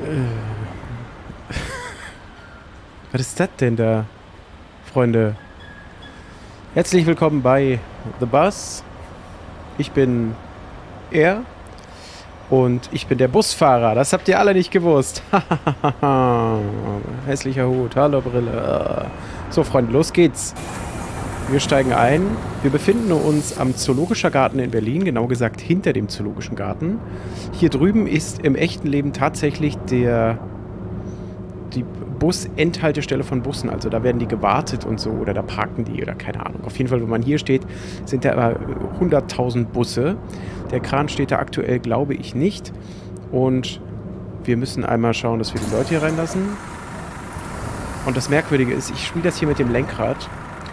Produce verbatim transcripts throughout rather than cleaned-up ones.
Was ist das denn da, Freunde? Herzlich willkommen bei The Bus. Ich bin er und ich bin der Busfahrer. Das habt ihr alle nicht gewusst. Hässlicher Hut, hallo Brille. So, Freunde, los geht's. Wir steigen ein. Wir befinden uns am Zoologischer Garten in Berlin, genau gesagt hinter dem Zoologischen Garten. Hier drüben ist im echten Leben tatsächlich der die Bus-Endhaltestelle von Bussen. Also da werden die gewartet und so oder da parken die oder keine Ahnung. Auf jeden Fall, wenn man hier steht, sind da aber hunderttausend Busse. Der Kran steht da aktuell, glaube ich, nicht. Und wir müssen einmal schauen, dass wir die Leute hier reinlassen. Und das Merkwürdige ist, ich spiele das hier mit dem Lenkrad.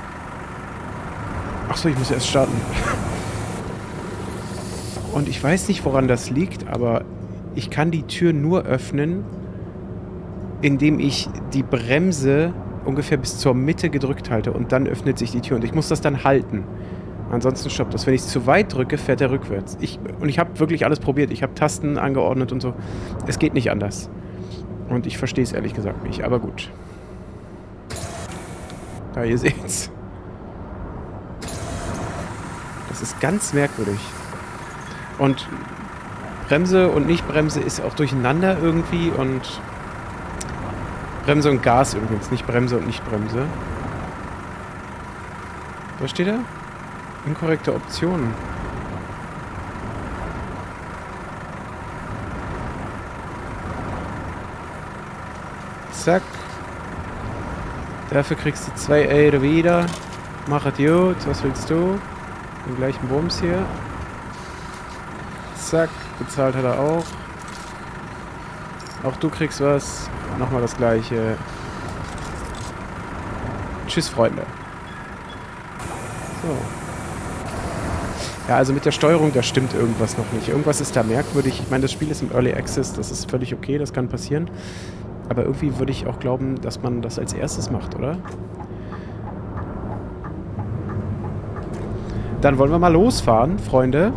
Achso, ich muss erst starten. Und ich weiß nicht, woran das liegt, aber ich kann die Tür nur öffnen, indem ich die Bremse ungefähr bis zur Mitte gedrückt halte und dann öffnet sich die Tür und ich muss das dann halten. Ansonsten stoppt das. Wenn ich es zu weit drücke, fährt er rückwärts. Ich, und ich habe wirklich alles probiert. Ich habe Tasten angeordnet und so. Es geht nicht anders. Und ich verstehe es ehrlich gesagt nicht, aber gut. Da, ihr seht's. Das ist ganz merkwürdig. Und Bremse und Nicht-Bremse ist auch durcheinander irgendwie und Bremse und Gas übrigens, nicht Bremse und Nicht-Bremse. Was steht da? Inkorrekte Optionen. Zack. Dafür kriegst du zwei Euro wieder. Mach es gut. Was willst du? Den gleichen Bums hier. Zack. Bezahlt hat er auch. Auch du kriegst was. Nochmal das gleiche. Tschüss, Freunde. So. Ja, also mit der Steuerung, da stimmt irgendwas noch nicht. Irgendwas ist da merkwürdig. Ich meine, das Spiel ist im Early Access. Das ist völlig okay, das kann passieren. Aber irgendwie würde ich auch glauben, dass man das als erstes macht, oder? Dann wollen wir mal losfahren, Freunde.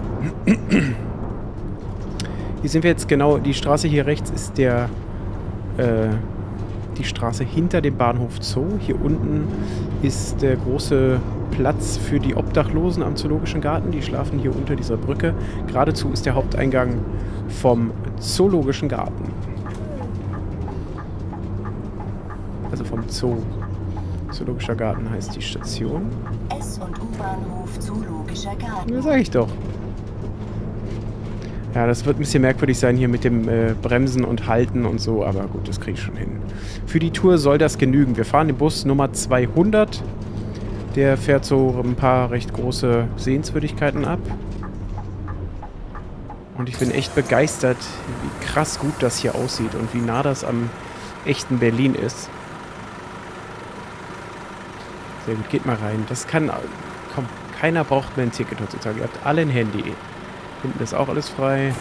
Hier sind wir jetzt genau, die Straße hier rechts ist der, äh, die Straße hinter dem Bahnhof Zoo. Hier unten ist der große Platz für die Obdachlosen am Zoologischen Garten. Die schlafen hier unter dieser Brücke. Geradezu ist der Haupteingang vom Zoologischen Garten. Also vom Zoo. Zoologischer Garten heißt die Station. S- und U-Bahnhof Zoologischer Garten. Ja, sag ich doch. Ja, das wird ein bisschen merkwürdig sein hier mit dem äh, Bremsen und Halten und so, aber gut, das kriege ich schon hin. Für die Tour soll das genügen. Wir fahren den Bus Nummer zweihundert. Der fährt so ein paar recht große Sehenswürdigkeiten ab. Und ich bin echt begeistert, wie krass gut das hier aussieht und wie nah das am echten Berlin ist. Sehr gut, geht mal rein. Das kann... Komm, keiner braucht mehr ein Ticket heutzutage. Ihr habt alle ein Handy. Hinten ist auch alles frei.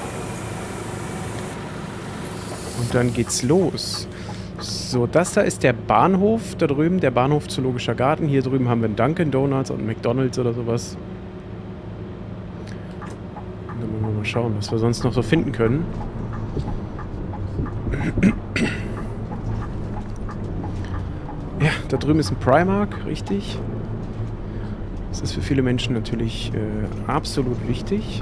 Und dann geht's los. So, das da ist der Bahnhof da drüben. Der Bahnhof Zoologischer Garten. Hier drüben haben wir einen Dunkin' Donuts und einen McDonald's oder sowas. Und dann wollen wir mal schauen, was wir sonst noch so finden können. Ja, da drüben ist ein Primark, richtig. Das ist für viele Menschen natürlich äh, absolut wichtig.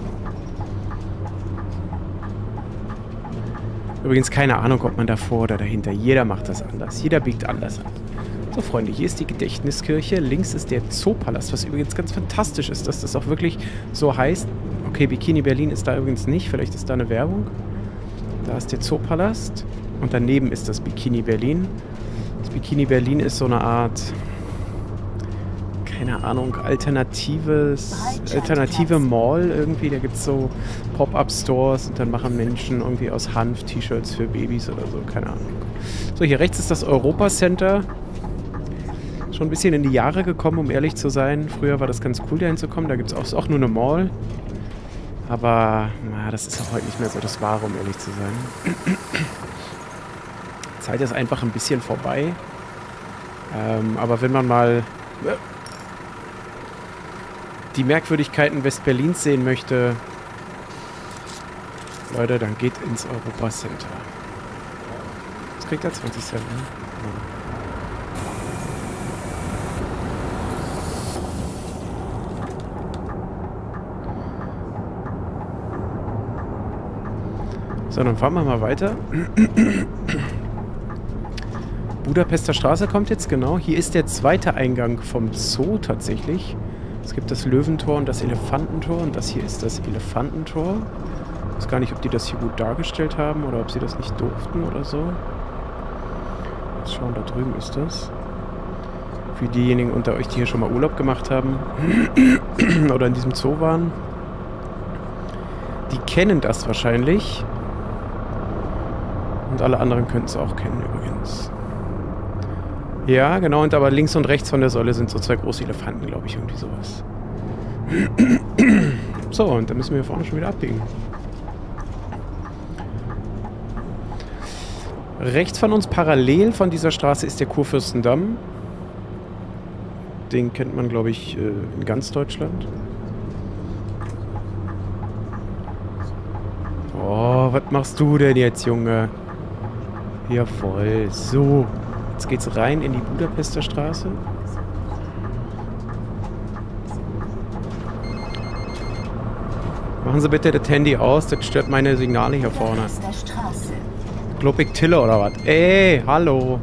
Übrigens keine Ahnung, ob man davor oder dahinter. Jeder macht das anders. Jeder biegt anders an. So, Freunde, hier ist die Gedächtniskirche. Links ist der Zoopalast, was übrigens ganz fantastisch ist, dass das auch wirklich so heißt. Okay, Bikini Berlin ist da übrigens nicht. Vielleicht ist da eine Werbung. Da ist der Zoopalast. Und daneben ist das Bikini Berlin. Das Bikini Berlin ist so eine Art... keine Ahnung, alternatives, alternative Mall irgendwie. Da gibt es so Pop-Up-Stores und dann machen Menschen irgendwie aus Hanf T-Shirts für Babys oder so, keine Ahnung. So, hier rechts ist das Europa Center. Schon ein bisschen in die Jahre gekommen, um ehrlich zu sein. Früher war das ganz cool, da hinzukommen. Da gibt es auch, auch nur eine Mall. Aber na, das ist auch heute nicht mehr so das Wahre, um ehrlich zu sein. Die Zeit ist einfach ein bisschen vorbei. Ähm, aber wenn man mal... die Merkwürdigkeiten Westberlins sehen möchte, Leute, dann geht ins Europa Center. Jetzt kriegt er zwanzig Cent, ne? So, dann fahren wir mal weiter. Budapester Straße kommt jetzt, genau. Hier ist der zweite Eingang vom Zoo tatsächlich. Es gibt das Löwentor und das Elefantentor und das hier ist das Elefantentor. Ich weiß gar nicht, ob die das hier gut dargestellt haben oder ob sie das nicht durften oder so. Mal schauen, da drüben ist das. Für diejenigen unter euch, die hier schon mal Urlaub gemacht haben oder in diesem Zoo waren, die kennen das wahrscheinlich. Und alle anderen könnten es auch kennen übrigens. Ja, genau, und aber links und rechts von der Säule sind so zwei große Elefanten, glaube ich, irgendwie sowas. So, und dann müssen wir hier vorne schon wieder abbiegen. Rechts von uns, parallel von dieser Straße, ist der Kurfürstendamm. Den kennt man, glaube ich, in ganz Deutschland. Oh, was machst du denn jetzt, Junge? Jawohl, so. Jetzt geht's rein in die Budapester Straße. Machen Sie bitte das Handy aus, das stört meine Signale hier vorne. Globig Tille oder was? Ey, hallo.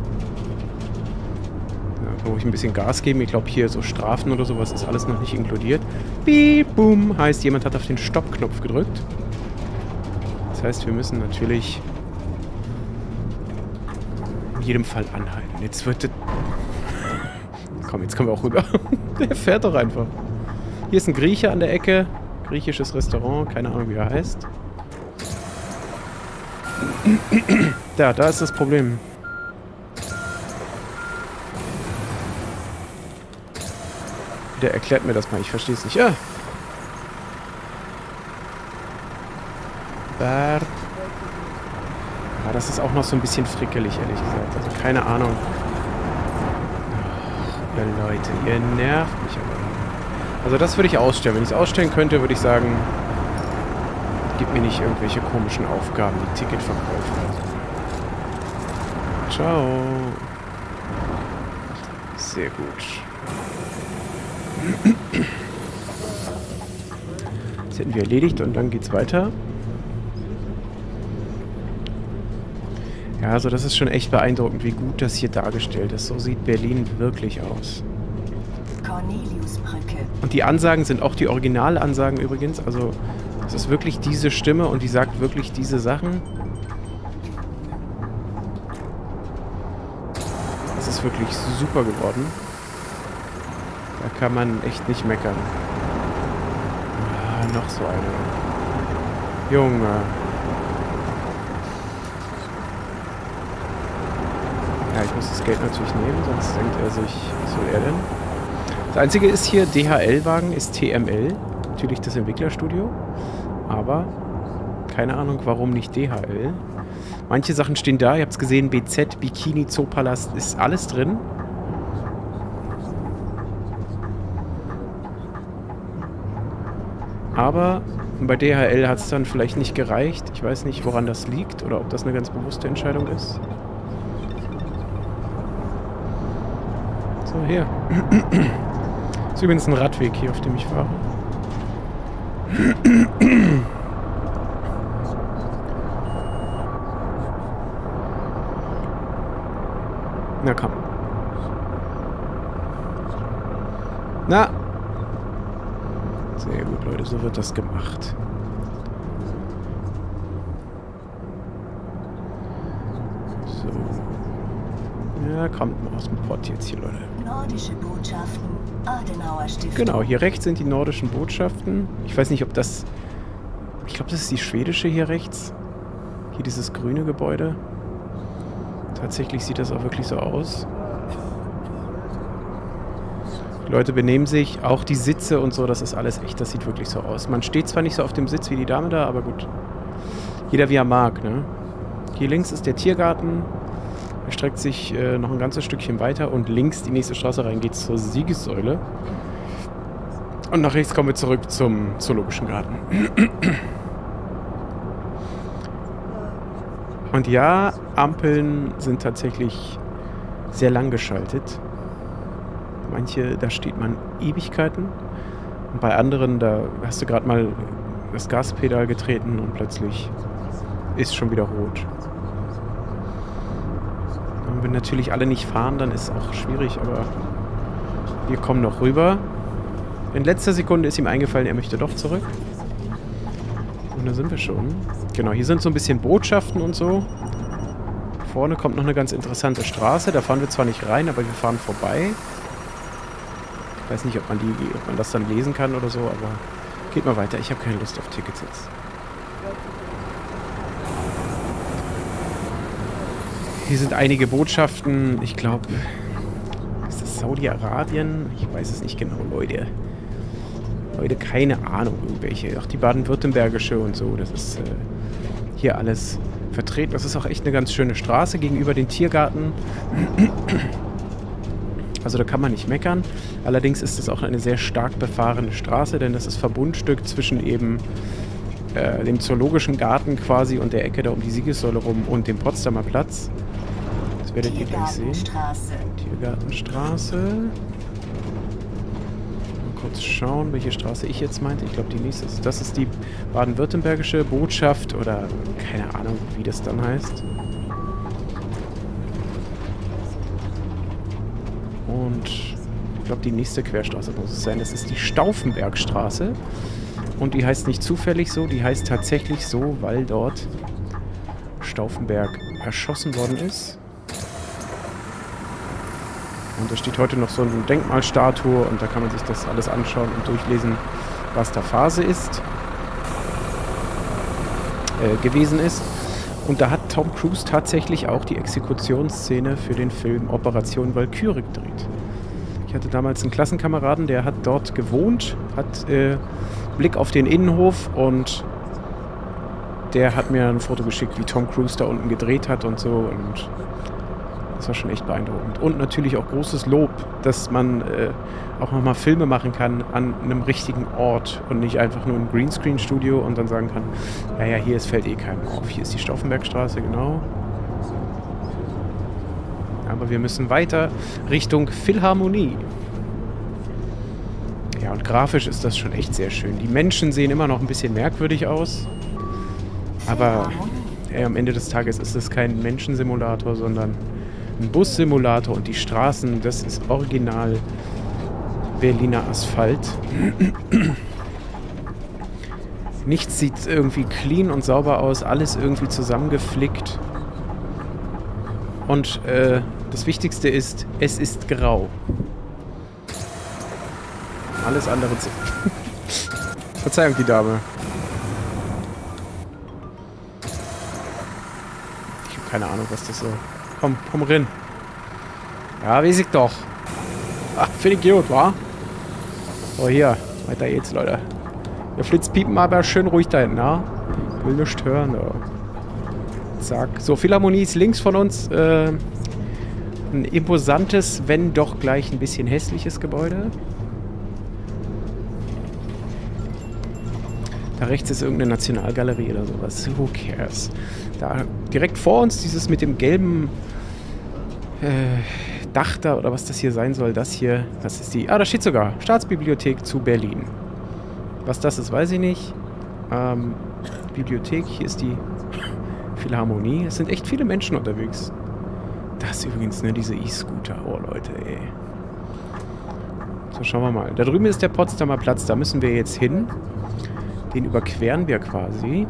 Ja, wo ich ein bisschen Gas geben. Ich glaube, hier so Strafen oder sowas ist alles noch nicht inkludiert. Piep, boom. Heißt, jemand hat auf den Stoppknopf gedrückt. Das heißt, wir müssen natürlich in jedem Fall anhalten. Jetzt wird das... Komm, jetzt kommen wir auch rüber. Der fährt doch einfach. Hier ist ein Grieche an der Ecke. Griechisches Restaurant. Keine Ahnung, wie er heißt. Da, da ist das Problem. Der erklärt mir das mal. Ich verstehe es nicht. Ah. Bert. Ja, das ist auch noch so ein bisschen frickelig, ehrlich gesagt. Also keine Ahnung. Ach, ihr Leute, ihr nervt mich aber. Also das würde ich ausstellen. Wenn ich es ausstellen könnte, würde ich sagen, gib mir nicht irgendwelche komischen Aufgaben, wie Ticketverkäufe. Ciao. Sehr gut. Das hätten wir erledigt und dann geht's weiter. Ja, also das ist schon echt beeindruckend, wie gut das hier dargestellt ist. So sieht Berlin wirklich aus. Corneliusbrücke. Und die Ansagen sind auch die Originalansagen übrigens. Also das ist wirklich diese Stimme und die sagt wirklich diese Sachen. Das ist wirklich super geworden. Da kann man echt nicht meckern. Ah, noch so eine. Junge. Ja, ich muss das Geld natürlich nehmen, sonst denkt er sich, was will er denn? Das einzige ist hier, D H L-Wagen ist T M L. Natürlich das Entwicklerstudio. Aber keine Ahnung, warum nicht D H L. Manche Sachen stehen da. Ihr habt es gesehen, B Z, Bikini, Zoopalast, ist alles drin. Aber bei D H L hat es dann vielleicht nicht gereicht. Ich weiß nicht, woran das liegt oder ob das eine ganz bewusste Entscheidung ist. So, hier. Das ist übrigens ein Radweg hier, auf dem ich fahre. Na komm. Na. Sehr gut, Leute, so wird das gemacht. So. Ja, kommt mal aus dem Pott jetzt hier, Leute. Nordische Botschaften, Adenauer Stiftung. Genau, hier rechts sind die nordischen Botschaften. Ich weiß nicht, ob das... Ich glaube, das ist die schwedische hier rechts. Hier dieses grüne Gebäude. Tatsächlich sieht das auch wirklich so aus. Die Leute benehmen sich, auch die Sitze und so, das ist alles echt, das sieht wirklich so aus. Man steht zwar nicht so auf dem Sitz wie die Dame da, aber gut. Jeder wie er mag, ne? Hier links ist der Tiergarten. Er streckt sich äh, noch ein ganzes Stückchen weiter und links die nächste Straße rein geht zur Siegessäule. Und nach rechts kommen wir zurück zum Zoologischen Garten. Und ja, Ampeln sind tatsächlich sehr lang geschaltet. Manche, da steht man Ewigkeiten. Und bei anderen, da hast du gerade mal das Gaspedal getreten und plötzlich ist schon wieder rot. Wenn wir natürlich alle nicht fahren, dann ist es auch schwierig, aber wir kommen noch rüber. In letzter Sekunde ist ihm eingefallen, er möchte doch zurück. Und da sind wir schon. Genau, hier sind so ein bisschen Botschaften und so. Vorne kommt noch eine ganz interessante Straße. Da fahren wir zwar nicht rein, aber wir fahren vorbei. Ich weiß nicht, ob man, die, ob man das dann lesen kann oder so, aber geht mal weiter. Ich habe keine Lust auf Tickets jetzt. Hier sind einige Botschaften. Ich glaube, ist das Saudi-Arabien? Ich weiß es nicht genau, Leute. Leute, keine Ahnung, irgendwelche. Auch die baden-württembergische und so. Das ist äh, hier alles vertreten. Das ist auch echt eine ganz schöne Straße gegenüber den Tiergarten. Also da kann man nicht meckern. Allerdings ist es auch eine sehr stark befahrene Straße, denn das ist Verbundstück zwischen eben äh, dem Zoologischen Garten quasi und der Ecke da um die Siegessäule rum und dem Potsdamer Platz. Das werdet ihr gleich sehen. Tiergartenstraße. Mal kurz schauen, welche Straße ich jetzt meinte. Ich glaube, die nächste ist. Das ist die baden-württembergische Botschaft oder keine Ahnung, wie das dann heißt. Und ich glaube, die nächste Querstraße muss es sein. Das ist die Stauffenbergstraße. Und die heißt nicht zufällig so, die heißt tatsächlich so, weil dort Stauffenberg erschossen worden ist. Und da steht heute noch so eine Denkmalstatue und da kann man sich das alles anschauen und durchlesen, was da Phase ist, äh, gewesen ist. Und da hat Tom Cruise tatsächlich auch die Exekutionsszene für den Film Operation Valkyrie gedreht. Ich hatte damals einen Klassenkameraden, der hat dort gewohnt, hat äh, Blick auf den Innenhof und der hat mir ein Foto geschickt, wie Tom Cruise da unten gedreht hat und so und das war schon echt beeindruckend. Und natürlich auch großes Lob, dass man äh, auch nochmal Filme machen kann an einem richtigen Ort und nicht einfach nur im Greenscreen-Studio und dann sagen kann, ja, ja, hier ist, fällt eh keinem auf. Hier ist die Stauffenbergstraße, genau. Aber wir müssen weiter Richtung Philharmonie. Ja, und grafisch ist das schon echt sehr schön. Die Menschen sehen immer noch ein bisschen merkwürdig aus. Aber äh, am Ende des Tages ist es kein Menschensimulator, sondern ein Bussimulator und die Straßen, das ist original Berliner Asphalt. Nichts sieht irgendwie clean und sauber aus, alles irgendwie zusammengeflickt. Und äh, das Wichtigste ist, es ist grau. Alles andere... Verzeihung, die Dame. Ich habe keine Ahnung, was das so... Komm, komm rein. Ja, weiß ich doch. Ach, finde ich gut, wa? So, hier. Weiter geht's, Leute. Ihr Flitzpiepen aber schön ruhig da hinten, ja? Ich will nicht hören, ja. Zack. So, Philharmonie ist links von uns. Äh, ein imposantes, wenn doch gleich ein bisschen hässliches Gebäude. Da rechts ist irgendeine Nationalgalerie oder sowas. Who cares? Da direkt vor uns dieses mit dem gelben äh, Dach da, oder was das hier sein soll. Das hier, das ist die... Ah, da steht sogar Staatsbibliothek zu Berlin. Was das ist, weiß ich nicht. Ähm, Bibliothek, hier ist die Philharmonie. Es sind echt viele Menschen unterwegs. Das ist übrigens, ne, diese E-Scooter. Oh, Leute, ey. So, schauen wir mal. Da drüben ist der Potsdamer Platz. Da müssen wir jetzt hin. Den überqueren wir quasi.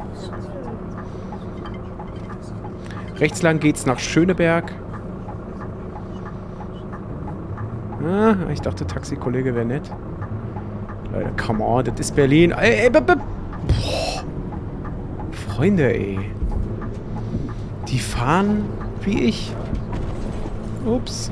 Rechts lang geht's nach Schöneberg. Ah, ich dachte, Taxikollege wäre nett. Leute, come on, das ist Berlin. Ey, ey, b -b Boah. Freunde, ey. Die fahren wie ich. Ups.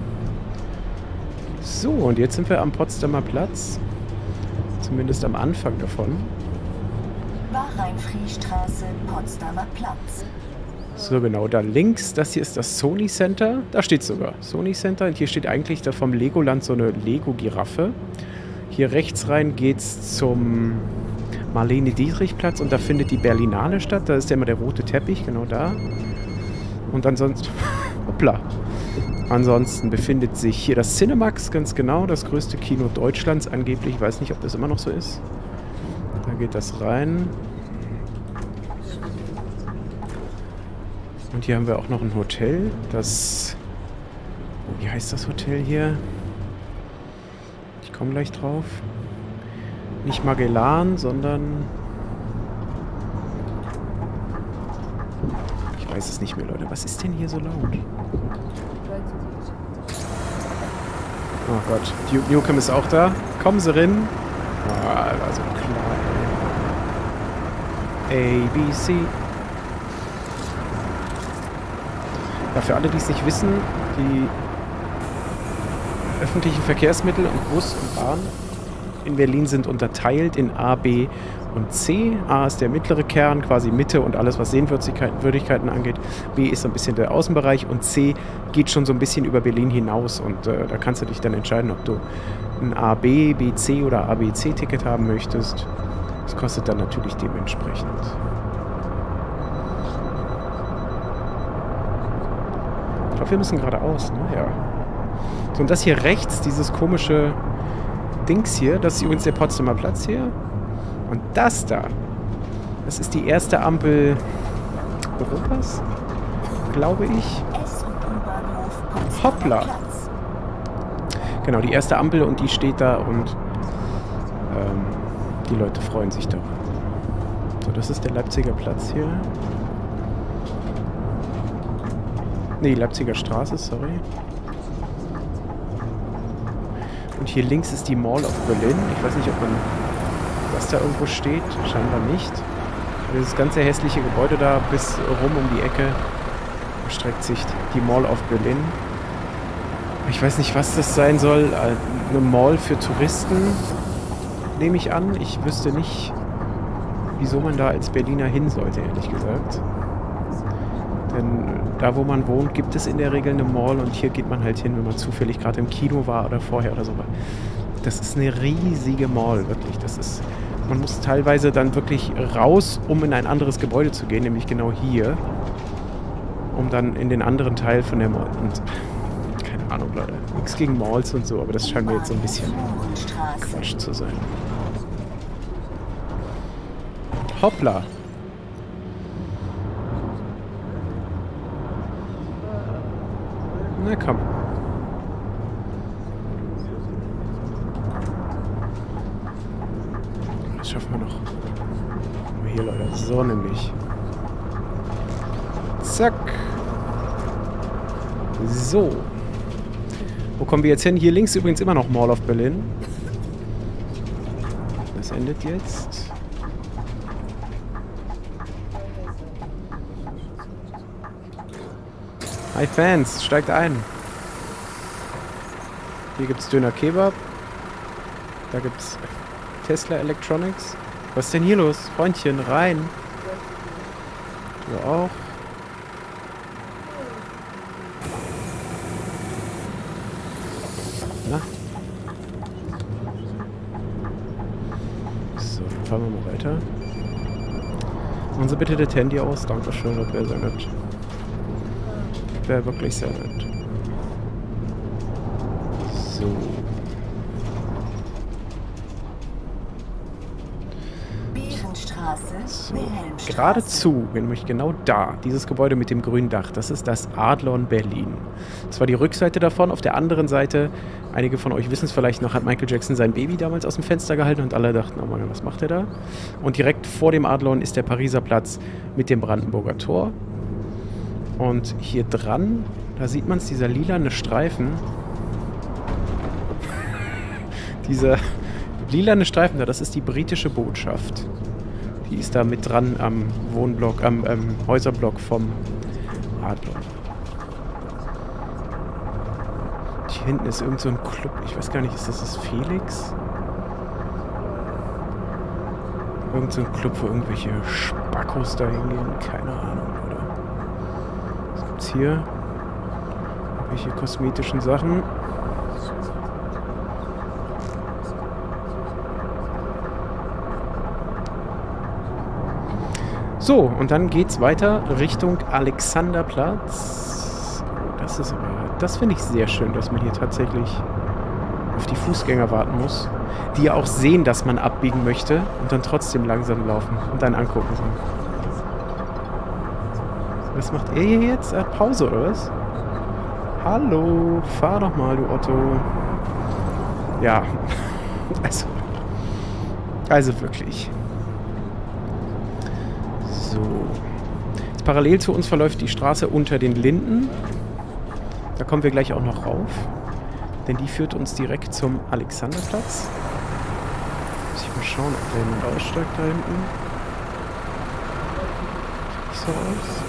So, und jetzt sind wir am Potsdamer Platz. Zumindest am Anfang davon. Bahrain-Friedstraße, Potsdamer Platz. So, genau, da links, das hier ist das Sony Center. Da steht sogar Sony Center. Und hier steht eigentlich da vom Legoland so eine Lego-Giraffe. Hier rechts rein geht's zum Marlene-Dietrich-Platz und da findet die Berlinale statt. Da ist ja immer der rote Teppich, genau da. Und ansonsten... Hoppla. Ansonsten befindet sich hier das Cinemax, ganz genau, das größte Kino Deutschlands angeblich. Ich weiß nicht, ob das immer noch so ist. Da geht das rein. Und hier haben wir auch noch ein Hotel, das... Oh, wie heißt das Hotel hier? Ich komme gleich drauf. Nicht Magellan, sondern... Ich weiß es nicht mehr, Leute. Was ist denn hier so laut? Oh Gott. Duke Nukem ist auch da. Kommen Sie rein. Oh, war so klar. A, B, C. Ja, für alle, die es nicht wissen, die öffentlichen Verkehrsmittel und Bus und Bahn in Berlin sind unterteilt in A, B und C. A ist der mittlere Kern, quasi Mitte und alles, was Sehenswürdigkeiten angeht. B ist so ein bisschen der Außenbereich und C geht schon so ein bisschen über Berlin hinaus. Und äh, da kannst du dich dann entscheiden, ob du ein A B, B C oder A B C-Ticket haben möchtest. Das kostet dann natürlich dementsprechend. Ich glaube, wir müssen geradeaus, ne? Ja. So, und das hier rechts, dieses komische Dings hier, das ist übrigens der Potsdamer Platz hier. Und das da, das ist die erste Ampel Europas, glaube ich. Hoppla. Genau, die erste Ampel und die steht da und ähm, die Leute freuen sich darüber. So, das ist der Leipziger Platz hier. Nee, Leipziger Straße, sorry. Und hier links ist die Mall of Berlin. Ich weiß nicht, ob man das da irgendwo steht. Scheinbar nicht. Dieses ganze hässliche Gebäude da bis rum um die Ecke erstreckt sich die Mall of Berlin. Ich weiß nicht, was das sein soll. Eine Mall für Touristen, nehme ich an. Ich wüsste nicht, wieso man da als Berliner hin sollte, ehrlich gesagt. Denn da, wo man wohnt, gibt es in der Regel eine Mall und hier geht man halt hin, wenn man zufällig gerade im Kino war oder vorher oder so. Das ist eine riesige Mall, wirklich. Das ist, man muss teilweise dann wirklich raus, um in ein anderes Gebäude zu gehen, nämlich genau hier, um dann in den anderen Teil von der Mall. Und keine Ahnung, Leute. Nichts gegen Malls und so, aber das scheint mir jetzt so ein bisschen Quatsch zu sein. Hoppla. Na komm. Das schaffen wir noch. Aber hier, Leute. So nämlich. Zack. So. Wo kommen wir jetzt hin? Hier links übrigens immer noch Mall of Berlin. Das endet jetzt. Hi Fans, steigt ein. Hier gibt's Döner Kebab. Da gibt's Tesla Electronics. Was ist denn hier los? Freundchen, rein. Du auch. Na? So, dann fahren wir mal weiter. Machen Sie bitte das Handy aus. Dankeschön, das wäre sehr nett. Wäre wirklich sehr nett. So. So. Geradezu, nämlich genau da, dieses Gebäude mit dem grünen Dach, das ist das Adlon Berlin. Das war die Rückseite davon. Auf der anderen Seite, einige von euch wissen es vielleicht noch, hat Michael Jackson sein Baby damals aus dem Fenster gehalten und alle dachten, oh Mann, was macht er da? Und direkt vor dem Adlon ist der Pariser Platz mit dem Brandenburger Tor. Und hier dran, da sieht man es, dieser lilane Streifen. Dieser lilane Streifen da, das ist die britische Botschaft. Die ist da mit dran am Wohnblock, am ähm, Häuserblock vom Adlon. Hier hinten ist irgend so ein Club. Ich weiß gar nicht, ist das das Felix? Irgend so ein Club, wo irgendwelche Spackos da hingehen. Keine Ahnung, oder? Was gibt's hier? Irgendwelche kosmetischen Sachen. So, und dann geht's weiter Richtung Alexanderplatz. Oh, das ist aber, das finde ich sehr schön, dass man hier tatsächlich auf die Fußgänger warten muss, die ja auch sehen, dass man abbiegen möchte und dann trotzdem langsam laufen und dann angucken. So. Was macht er hier jetzt? Er hat Pause, oder was? Hallo, fahr doch mal, du Otto. Ja, also, also wirklich. So. Jetzt parallel zu uns verläuft die Straße unter den Linden. Da kommen wir gleich auch noch rauf. Denn die führt uns direkt zum Alexanderplatz. Muss ich mal schauen, ob da jemand aussteigt da hinten. Sieht nicht so aus.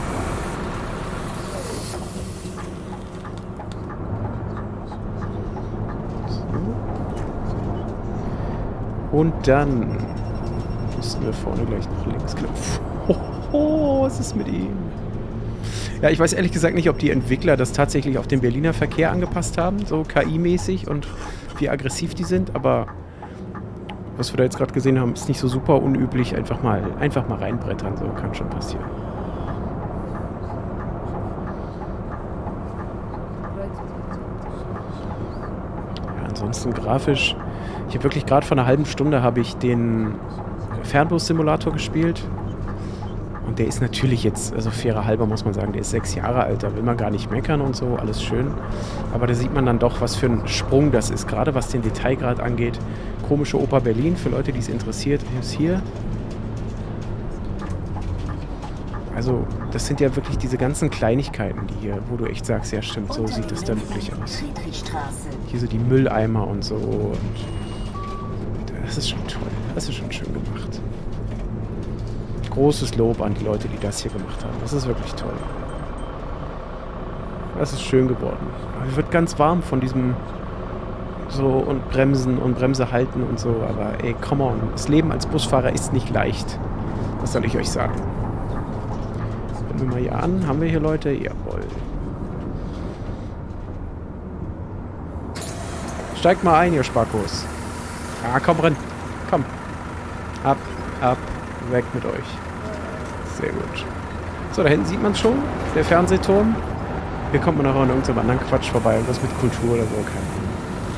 Und dann müssten wir vorne gleich nach links knopfen. Oh, oh, was ist mit ihm? Ja, ich weiß ehrlich gesagt nicht, ob die Entwickler das tatsächlich auf den Berliner Verkehr angepasst haben, so K I-mäßig und wie aggressiv die sind, aber was wir da jetzt gerade gesehen haben, ist nicht so super unüblich. Einfach mal, einfach mal reinbrettern, so kann schon passieren. Ja, ansonsten grafisch. Ich habe wirklich gerade vor einer halben Stunde habe ich den Fernbus-Simulator gespielt. Und der ist natürlich jetzt, also fairer halber muss man sagen, der ist sechs Jahre alt, da will man gar nicht meckern und so, alles schön. Aber da sieht man dann doch, was für ein Sprung das ist, gerade was den Detailgrad angeht. Komische Oper Berlin, für Leute, die es interessiert, ist hier. Also, das sind ja wirklich diese ganzen Kleinigkeiten, die hier, wo du echt sagst, ja stimmt, so sieht das dann wirklich aus. Hier so die Mülleimer und so und das ist schon toll, das ist schon schön gemacht. Großes Lob an die Leute, die das hier gemacht haben. Das ist wirklich toll. Das ist schön geworden. Mir wird ganz warm von diesem so und Bremsen und Bremse halten und so, aber ey, come on. Das Leben als Busfahrer ist nicht leicht. Was soll ich euch sagen? Gucken wir mal hier an. Haben wir hier Leute? Jawohl. Steigt mal ein, ihr Spackos. Ah, komm rein. Komm. Ab, ab, weg mit euch. Sehr gut. So, da hinten sieht man es schon. Der Fernsehturm. Hier kommt man noch an irgendeinem anderen Quatsch vorbei. Irgendwas mit Kultur oder so. Keine Ahnung.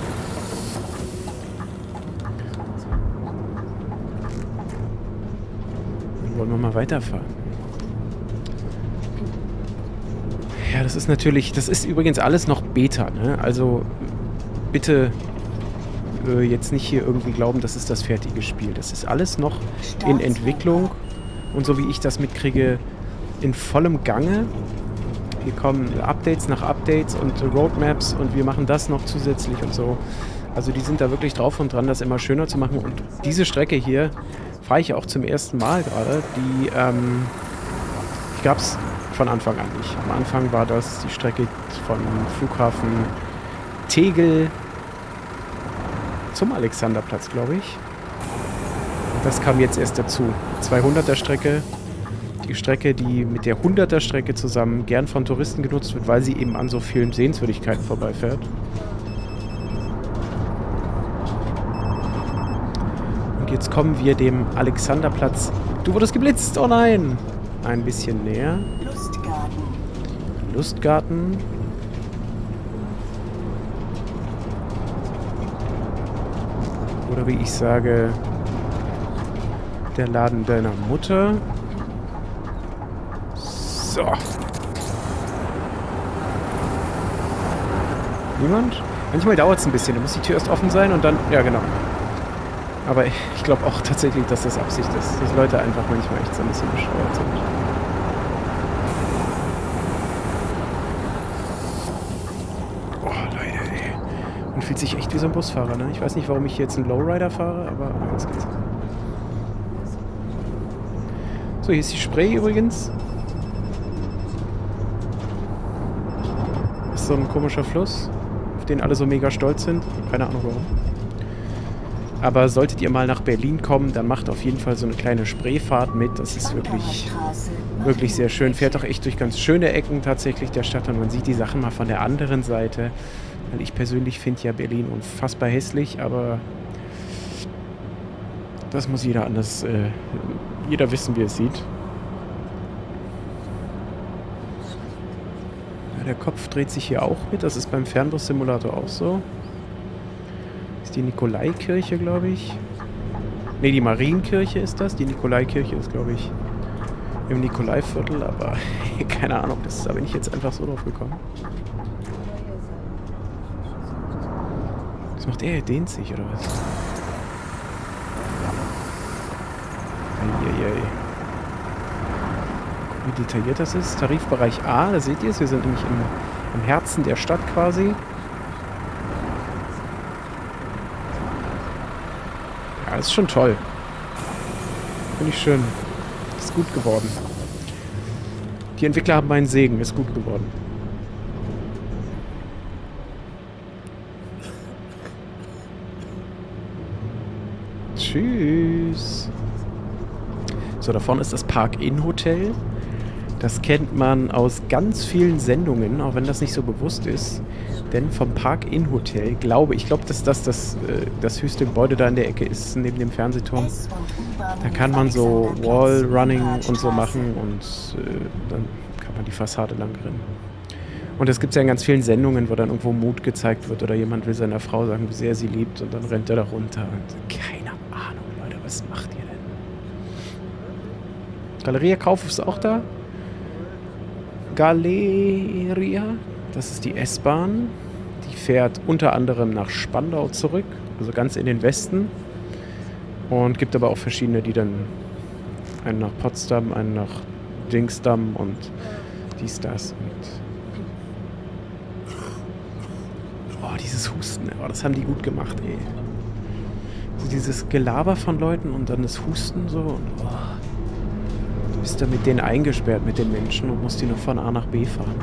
Dann wollen wir mal weiterfahren. Ja, das ist natürlich... Das ist übrigens alles noch Beta, ne? Also, bitte... jetzt nicht hier irgendwie glauben, das ist das fertige Spiel. Das ist alles noch in Entwicklung und so wie ich das mitkriege, in vollem Gange. Hier kommen Updates nach Updates und Roadmaps und wir machen das noch zusätzlich und so. Also die sind da wirklich drauf und dran, das immer schöner zu machen. Und diese Strecke hier fahre ich auch zum ersten Mal gerade. Die ähm, gab es von Anfang an nicht. Am Anfang war das die Strecke von Flughafen Tegel zum Alexanderplatz, glaube ich. Das kam jetzt erst dazu. zweihunderter Strecke. Die Strecke, die mit der hunderter Strecke zusammen gern von Touristen genutzt wird, weil sie eben an so vielen Sehenswürdigkeiten vorbeifährt. Und jetzt kommen wir dem Alexanderplatz. Du wurdest geblitzt! Oh nein! Ein bisschen näher. Lustgarten. Lustgarten. Oder wie ich sage, der Laden deiner Mutter. So. Niemand? Manchmal dauert es ein bisschen. Da muss die Tür erst offen sein und dann... Ja, genau. Aber ich, ich glaube auch tatsächlich, dass das Absicht ist. Dass Leute einfach manchmal echt so ein bisschen bescheuert sind. Oh, Leute, ey. Man fühlt sich echt wie so ein Busfahrer, ne? Ich weiß nicht, warum ich jetzt einen Lowrider fahre, aber jetzt geht's. So, hier ist die Spree übrigens. Das ist so ein komischer Fluss, auf den alle so mega stolz sind. Keine Ahnung warum. Aber solltet ihr mal nach Berlin kommen, dann macht auf jeden Fall so eine kleine Spreefahrt mit. Das ist wirklich, wirklich sehr schön. Fährt auch echt durch ganz schöne Ecken tatsächlich der Stadt und man sieht die Sachen mal von der anderen Seite. Weil ich persönlich finde ja Berlin unfassbar hässlich, aber das muss jeder anders, äh, jeder wissen, wie es sieht. Ja, der Kopf dreht sich hier auch mit. Das ist beim Fernbus-Simulator auch so. Das ist die Nikolaikirche, glaube ich. Ne, die Marienkirche ist das. Die Nikolaikirche ist, glaube ich, im Nikolaiviertel. Aber keine Ahnung, das, da bin ich jetzt einfach so drauf gekommen. Was macht er? Er dehnt sich, oder was? Eieiei. Wie detailliert das ist. Tarifbereich A, da seht ihr es. Wir sind nämlich im, im Herzen der Stadt quasi. Ja, das ist schon toll. Finde ich schön. Ist gut geworden. Die Entwickler haben meinen Segen. Ist gut geworden. Tschüss. So, da vorne ist das Park-In-Hotel. Das kennt man aus ganz vielen Sendungen, auch wenn das nicht so bewusst ist. Denn vom Park-In-Hotel, glaube ich, glaube, dass das das, äh, das höchste Gebäude da in der Ecke ist, neben dem Fernsehturm. Da kann man so Wallrunning und so machen und äh, dann kann man die Fassade lang rennen. Und das gibt es ja in ganz vielen Sendungen, wo dann irgendwo Mut gezeigt wird oder jemand will seiner Frau sagen, wie sehr sie liebt und dann rennt er da runter. Und keine Ahnung, Leute, was macht ihr denn? Galeria Kauf ist auch da. Galeria, das ist die S-Bahn. Die fährt unter anderem nach Spandau zurück, also ganz in den Westen. Und gibt aber auch verschiedene, die dann einen nach Potsdam, einen nach Dingsdam und dies, das. Und oh, dieses Husten, oh, das haben die gut gemacht, ey. Also dieses Gelaber von Leuten und dann das Husten so und oh. Du bist da mit denen eingesperrt, mit den Menschen und musst die noch von A nach B fahren.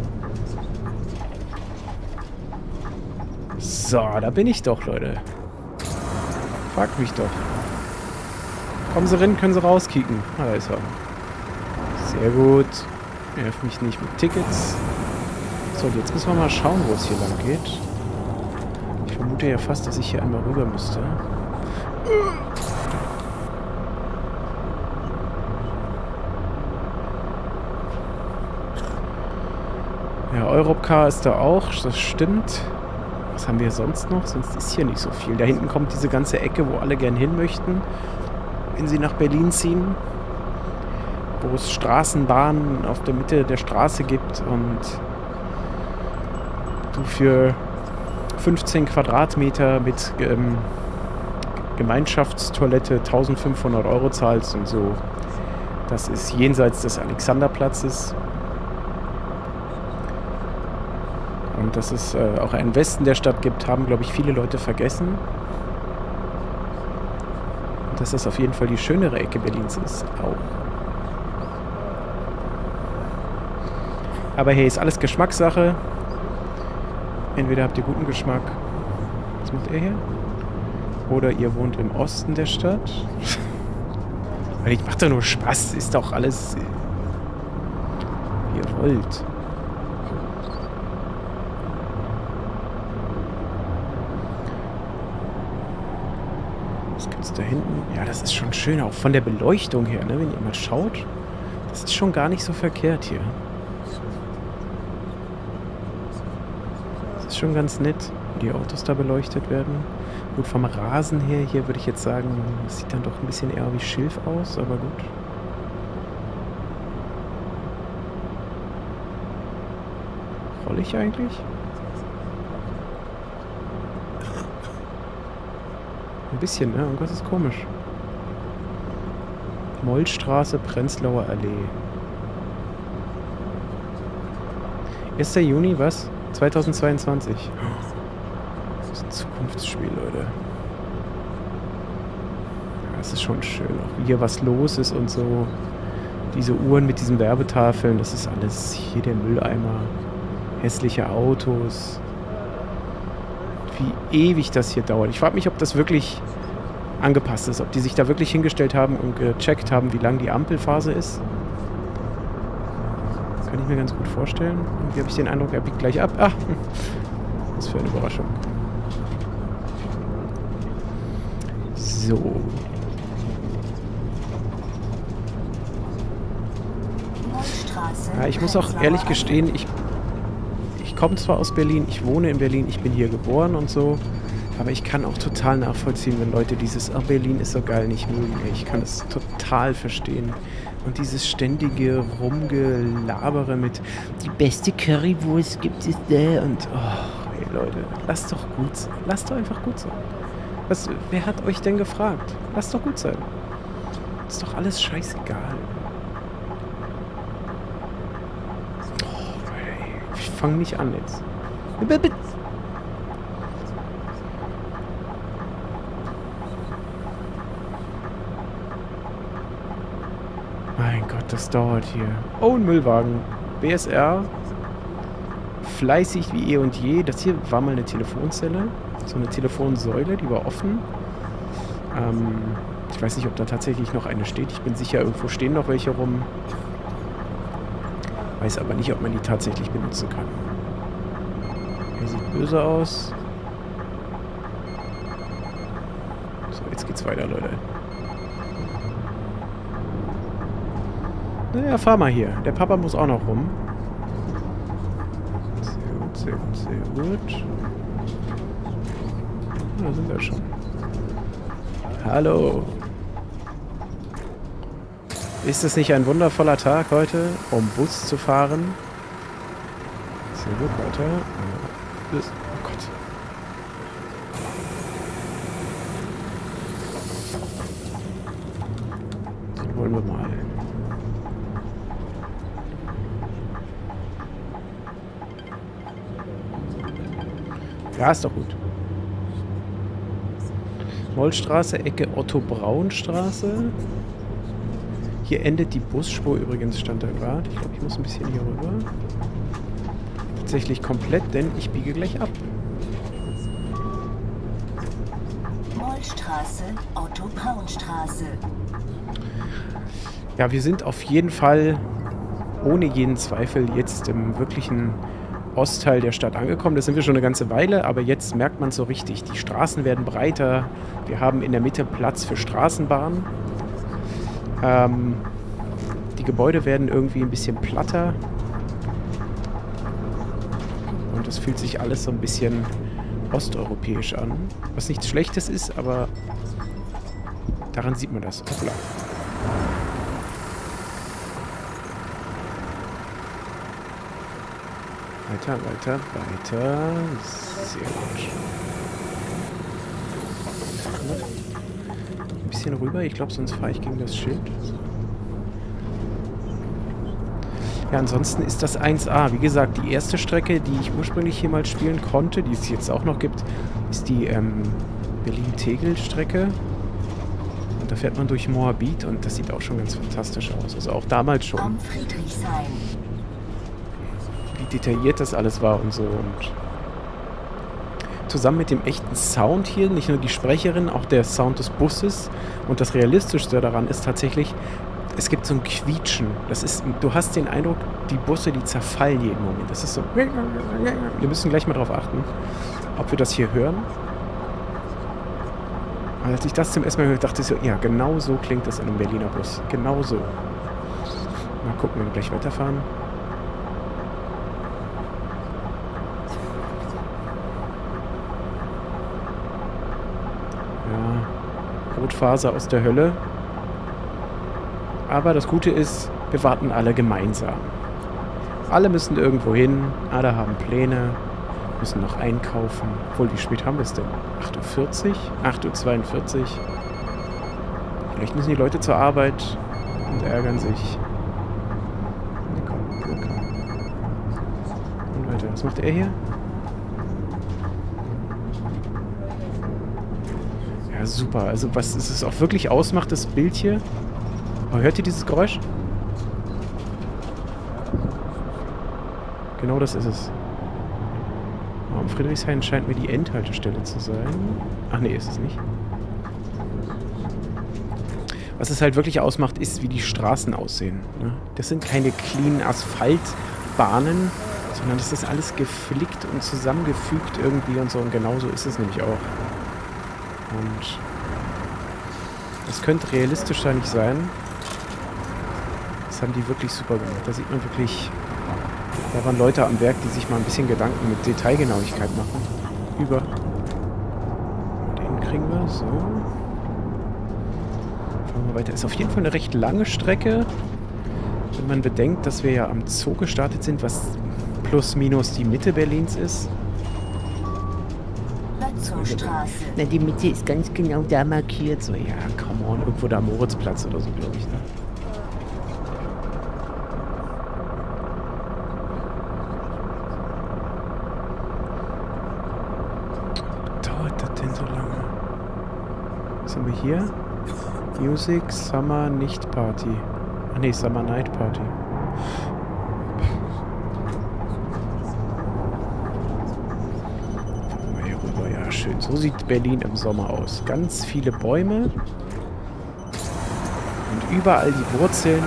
So, da bin ich doch, Leute. Frag mich doch. Kommen Sie rein, können Sie rauskicken. Ah, da ist er. Sehr gut. Nerv mich nicht mit Tickets. So, und jetzt müssen wir mal schauen, wo es hier lang geht. Ich vermute ja fast, dass ich hier einmal rüber müsste. Ja, Europcar ist da auch, das stimmt. Was haben wir sonst noch? Sonst ist hier nicht so viel. Da hinten kommt diese ganze Ecke, wo alle gern hin möchten, wenn sie nach Berlin ziehen. Wo es Straßenbahnen auf der Mitte der Straße gibt und du für fünfzehn Quadratmeter mit ähm, Gemeinschaftstoilette eintausendfünfhundert Euro zahlst und so. Das ist jenseits des Alexanderplatzes. Und dass es äh, auch einen Westen der Stadt gibt, haben, glaube ich, viele Leute vergessen. Und dass das auf jeden Fall die schönere Ecke Berlins ist, auch. Aber hey, ist alles Geschmackssache. Entweder habt ihr guten Geschmack. Was macht er hier? Oder ihr wohnt im Osten der Stadt. Weil ich mache doch nur Spaß. Ist doch alles, wie ihr wollt. Was gibt's da hinten? Ja, das ist schon schön. Auch von der Beleuchtung her, ne? Wenn ihr mal schaut. Das ist schon gar nicht so verkehrt hier. Das ist schon ganz nett, wie die Autos da beleuchtet werden. Gut, vom Rasen her, hier würde ich jetzt sagen, das sieht dann doch ein bisschen eher wie Schilf aus, aber gut. Roll ich eigentlich? Ein bisschen, ne? Irgendwas ist komisch. Mollstraße, Prenzlauer Allee. erster Juni, was? zweitausendzweiundzwanzig. Das ist ein Zukunftsspiel, Leute. Ja, es ist schon schön, auch wie hier was los ist und so. Diese Uhren mit diesen Werbetafeln, das ist alles. Hier der Mülleimer. Hässliche Autos. Wie ewig das hier dauert. Ich frage mich, ob das wirklich angepasst ist. Ob die sich da wirklich hingestellt haben und gecheckt haben, wie lang die Ampelphase ist. Kann ich mir ganz gut vorstellen. Irgendwie habe ich den Eindruck, er biegt gleich ab. Ah, was für eine Überraschung. So. Ja, ich muss auch ehrlich gestehen, ich komme zwar aus Berlin, ich wohne in Berlin, ich bin hier geboren und so, aber ich kann auch total nachvollziehen, wenn Leute dieses, oh, Berlin ist so geil, nicht mögen. Ey, ich kann das total verstehen. Und dieses ständige Rumgelabere mit, die beste Currywurst gibt es da und, oh, ey Leute, lasst doch gut sein. Lasst doch einfach gut sein. Was, wer hat euch denn gefragt? Lasst doch gut sein. Ist doch alles scheißegal. Oh, ey, ich fange nicht an jetzt. Mein Gott, das dauert hier. Oh, ein Müllwagen. B S R. Fleißig wie eh und je. Das hier war mal eine Telefonzelle. So eine Telefonsäule, die war offen. Ähm, ich weiß nicht, ob da tatsächlich noch eine steht. Ich bin sicher, irgendwo stehen noch welche rum. Weiß aber nicht, ob man die tatsächlich benutzen kann. Der sieht böse aus. So, jetzt geht's weiter, Leute. Naja, fahr mal hier. Der Papa muss auch noch rum. Sehr gut, sehr gut, sehr gut. Da sind wir schon. Hallo. Ist es nicht ein wundervoller Tag heute, um Bus zu fahren? Sehr gut, weiter. Oh Gott. Den wollen wir mal. Ja, ist doch gut. Mollstraße, Ecke Otto-Braun-Straße. Hier endet die Busspur übrigens, stand da gerade. Ich glaube, ich muss ein bisschen hier rüber. Tatsächlich komplett, denn ich biege gleich ab. Mollstraße, Otto-Braun-Straße. Ja, wir sind auf jeden Fall ohne jeden Zweifel jetzt im wirklichen Ostteil der Stadt angekommen. Da sind wir schon eine ganze Weile, aber jetzt merkt man es so richtig. Die Straßen werden breiter. Wir haben in der Mitte Platz für Straßenbahnen. Ähm, die Gebäude werden irgendwie ein bisschen platter. Und es fühlt sich alles so ein bisschen osteuropäisch an. Was nichts Schlechtes ist, aber daran sieht man das. Hoppla. Weiter, weiter, weiter. Sehr gut. Ein bisschen rüber. Ich glaube, sonst fahre ich gegen das Schild. Ja, ansonsten ist das eins A. Wie gesagt, die erste Strecke, die ich ursprünglich hier mal spielen konnte, die es jetzt auch noch gibt, ist die ähm, Berlin-Tegel-Strecke. Und da fährt man durch Moabit und das sieht auch schon ganz fantastisch aus. Also auch damals schon. Am Friedrichshain. Wie detailliert das alles war und so. Und zusammen mit dem echten Sound hier, nicht nur die Sprecherin, auch der Sound des Busses. Und das Realistischste daran ist tatsächlich, es gibt so ein Quietschen. Das ist, du hast den Eindruck, die Busse, die zerfallen jeden Moment. Das ist so. Wir müssen gleich mal drauf achten, ob wir das hier hören. Und als ich das zum ersten Mal hörte, dachte ich so, ja, genau so klingt das in einem Berliner Bus. Genau so. Mal gucken, wenn wir gleich weiterfahren. Ja, Rotfaser aus der Hölle. Aber das Gute ist, wir warten alle gemeinsam. Alle müssen irgendwo hin, alle haben Pläne, müssen noch einkaufen. Obwohl, wie spät haben wir es denn? acht Uhr vierzig? acht Uhr zweiundvierzig? Vielleicht müssen die Leute zur Arbeit und ärgern sich. Na komm, na komm. Und weiter, was macht er hier? Ja, super. Also was es auch wirklich ausmacht, das Bild hier. Oh, hört ihr dieses Geräusch? Genau das ist es. Oh, am Friedrichshain scheint mir die Endhaltestelle zu sein. Ach nee, ist es nicht. Was es halt wirklich ausmacht, ist, wie die Straßen aussehen. Ne? Das sind keine clean Asphaltbahnen, sondern das ist alles geflickt und zusammengefügt irgendwie und so. Und genau so ist es nämlich auch. Und das könnte realistischer nicht sein. Das haben die wirklich super gemacht. Da sieht man wirklich Da waren Leute am Werk, die sich mal ein bisschen Gedanken mit Detailgenauigkeit machen. Über. Den kriegen wir, so. Fahren wir weiter. Ist auf jeden Fall eine recht lange Strecke. Wenn man bedenkt, dass wir ja am Zoo gestartet sind, was plus minus die Mitte Berlins ist. Lötzowstraße. Na, die Mitte ist ganz genau da markiert. So, ja, come on. Irgendwo da am Moritzplatz oder so, glaube ich, ne? Dauert das denn so lange? Was haben wir hier? Music Summer Nicht Party. Ach nee, Summer Night Party. Gucken wir hier rüber. Ja, schön. So sieht Berlin im Sommer aus. Ganz viele Bäume. Und überall die Wurzeln,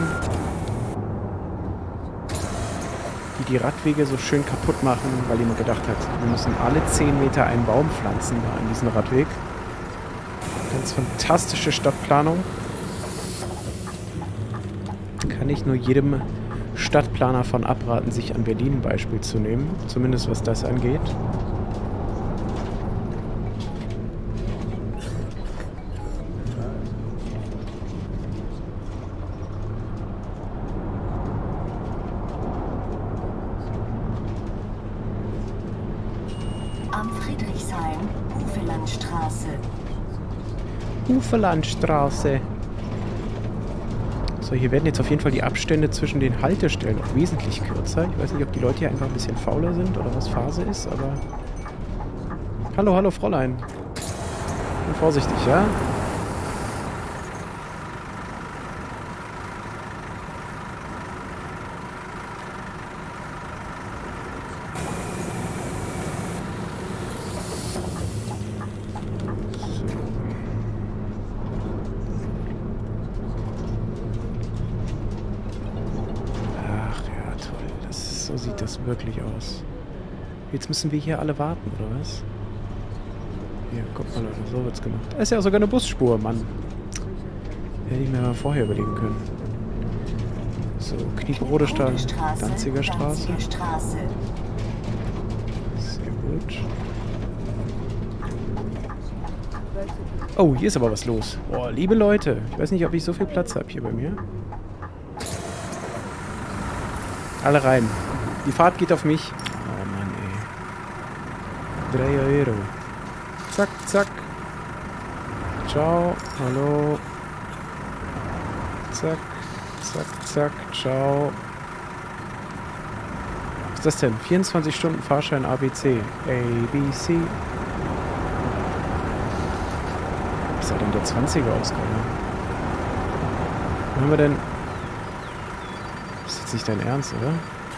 die die Radwege so schön kaputt machen, weil jemand gedacht hat, wir müssen alle zehn Meter einen Baum pflanzen da an diesem Radweg. Ganz fantastische Stadtplanung. Kann ich nur jedem Stadtplaner von abraten, sich an Berlin ein Beispiel zu nehmen. Zumindest was das angeht. Am Friedrichshain, Ufelandstraße. Uferlandstraße. So, hier werden jetzt auf jeden Fall die Abstände zwischen den Haltestellen auch wesentlich kürzer. Ich weiß nicht, ob die Leute hier einfach ein bisschen fauler sind oder was Phase ist, aber... Hallo, hallo, Fräulein. Bin vorsichtig, ja? So sieht das wirklich aus. Jetzt müssen wir hier alle warten, oder was? Hier, guck mal, Leute, so wird's gemacht. Da ist ja sogar eine Busspur, Mann. Hätte ich mir mal vorher überlegen können. So, Knieperode Straße, Danziger Straße. Sehr gut. Oh, hier ist aber was los. Boah, liebe Leute, ich weiß nicht, ob ich so viel Platz habe hier bei mir. Alle rein. Die Fahrt geht auf mich. Oh Mann, ey. drei Euro. Zack, zack. Ciao. Hallo. Zack, zack, zack. Ciao. Was ist das denn? vierundzwanzig Stunden Fahrschein A B C. A B C. Was ist denn der zwanziger Ausgabe? Was haben wir denn? Das ist jetzt nicht dein Ernst, oder?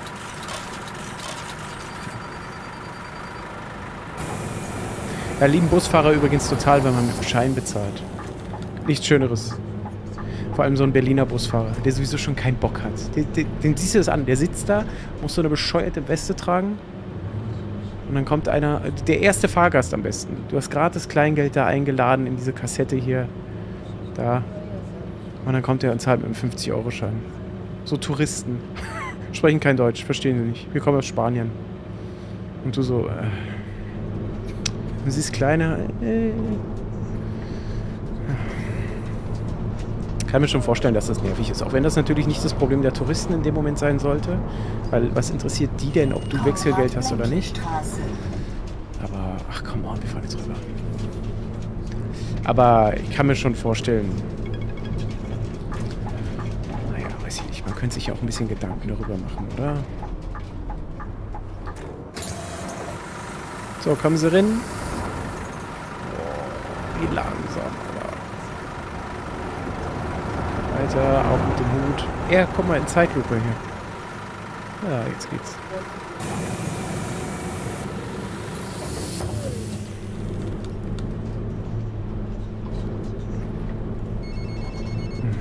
Ja, lieben Busfahrer übrigens total, wenn man mit dem Schein bezahlt. Nichts Schöneres. Vor allem so ein Berliner Busfahrer, der sowieso schon keinen Bock hat. Den, den, den siehst du das an. Der sitzt da, muss so eine bescheuerte Weste tragen. Und dann kommt einer, der erste Fahrgast am besten. Du hast gratis Kleingeld da eingeladen in diese Kassette hier. Da. Und dann kommt er und zahlt mit einem fünfzig-Euro-Schein. So Touristen. Sprechen kein Deutsch, verstehen sie nicht. Wir kommen aus Spanien. Und du so, äh... Du siehst kleiner. Äh, kann mir schon vorstellen, dass das nervig ist. Auch wenn das natürlich nicht das Problem der Touristen in dem Moment sein sollte. Weil was interessiert die denn, ob du Wechselgeld hast oder nicht? Aber, ach come on, wir fahren jetzt rüber. Aber ich kann mir schon vorstellen... Naja, weiß ich nicht. Man könnte sich ja auch ein bisschen Gedanken darüber machen, oder? So, kommen Sie rein. Wie langsam, aber. Weiter, auch mit dem Hut. Ja, guck mal in Zeitlupe hier. Ja, jetzt geht's. Hm.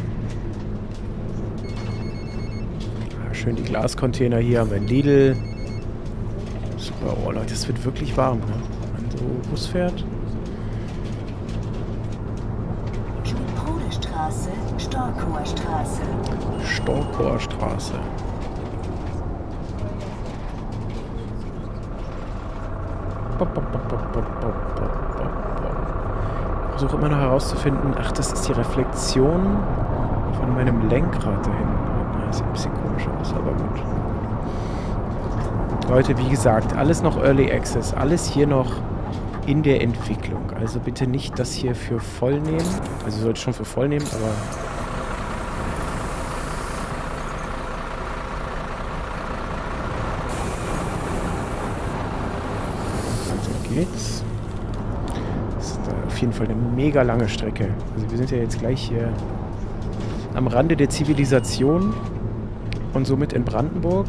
Ja, schön die Glascontainer hier haben wir in Lidl. Super, oh Leute, es wird wirklich warm, ne? Wenn man so Bus fährt. Straße, Storkower Straße. Storkower Straße. Ich versuche immer noch herauszufinden, ach, das ist die Reflexion von meinem Lenkrad da hinten. Das sieht ein bisschen komisch aus, aber gut. Leute, wie gesagt, alles noch Early Access, alles hier noch in der Entwicklung. Also bitte nicht das hier für voll nehmen. Also sollte schon für voll nehmen, aber... Also geht's. Das ist auf jeden Fall eine mega lange Strecke. Also wir sind ja jetzt gleich hier am Rande der Zivilisation und somit in Brandenburg.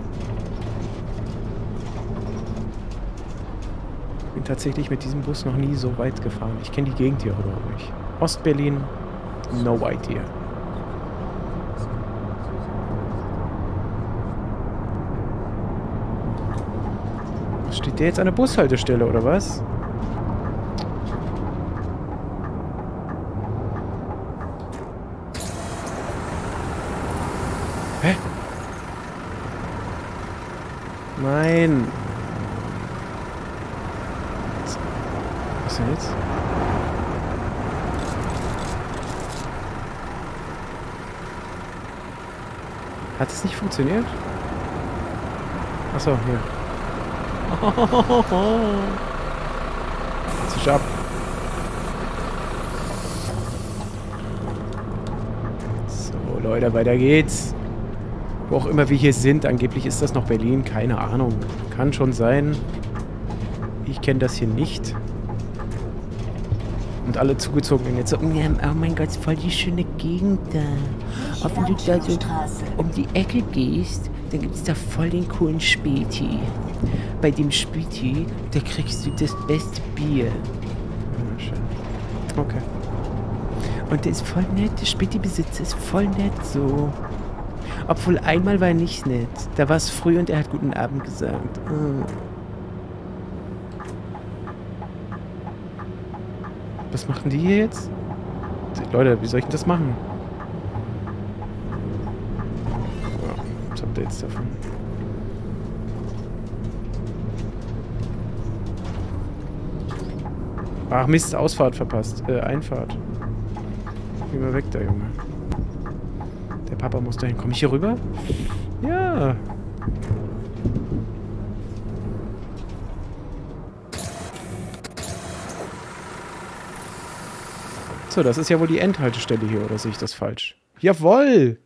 Bin tatsächlich mit diesem Bus noch nie so weit gefahren. Ich kenne die Gegend hier überhaupt nicht. Ostberlin, no idea. Steht der jetzt an der Bushaltestelle, oder was? Hä? Nein. Was ist denn jetzt? Hat es nicht funktioniert? Achso, hier. Jetzt ist ab. So, Leute, weiter geht's. Wo auch immer wir hier sind, angeblich ist das noch Berlin, keine Ahnung. Kann schon sein. Ich kenne das hier nicht. Und alle Zugezogenen jetzt so, oh mein Gott, voll die schöne Gegend da. Ob du da so um die Ecke gehst, dann gibt es da voll den coolen Späti. Bei dem Späti, da kriegst du das beste Bier. Ja, schön. Okay. Und der ist voll nett, der Späti-Besitzer ist voll nett so. Obwohl einmal war er nicht nett. Da war es früh und er hat guten Abend gesagt. Oh. Was machen die hier jetzt? Leute, wie soll ich denn das machen? Ja, was habt ihr jetzt davon? Ach Mist, Ausfahrt verpasst. Äh, Einfahrt. Geh mal weg da, Junge. Der Papa muss dahin. Komm ich hier rüber? Ja. So, das ist ja wohl die Endhaltestelle hier, oder sehe ich das falsch? Jawoll!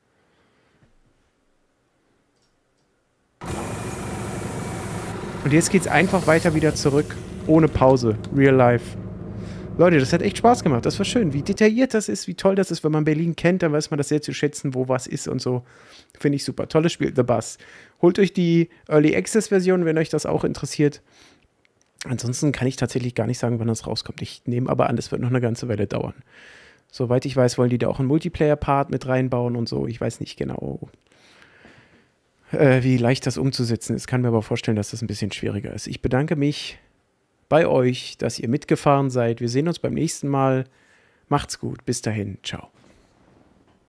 Und jetzt geht's einfach weiter wieder zurück. Ohne Pause. Real life. Leute, das hat echt Spaß gemacht. Das war schön. Wie detailliert das ist, wie toll das ist. Wenn man Berlin kennt, dann weiß man das sehr zu schätzen, wo was ist und so. Finde ich super. Tolles Spiel, The Bus. Holt euch die Early Access Version, wenn euch das auch interessiert. Ansonsten kann ich tatsächlich gar nicht sagen, wann das rauskommt. Ich nehme aber an, das wird noch eine ganze Weile dauern. Soweit ich weiß, wollen die da auch einen Multiplayer-Part mit reinbauen und so. Ich weiß nicht genau, äh, wie leicht das umzusetzen ist. Kann mir aber vorstellen, dass das ein bisschen schwieriger ist. Ich bedanke mich bei euch, dass ihr mitgefahren seid. Wir sehen uns beim nächsten Mal. Macht's gut. Bis dahin. Ciao.